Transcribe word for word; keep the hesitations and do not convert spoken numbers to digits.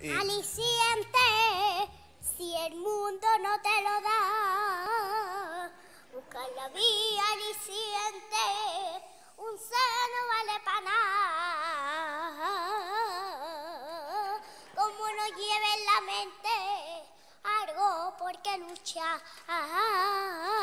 Y... Aliciente, si el mundo no te lo da, busca la vía aliciente, un seno vale para nada. Como no lleve en la mente algo por qué luchar.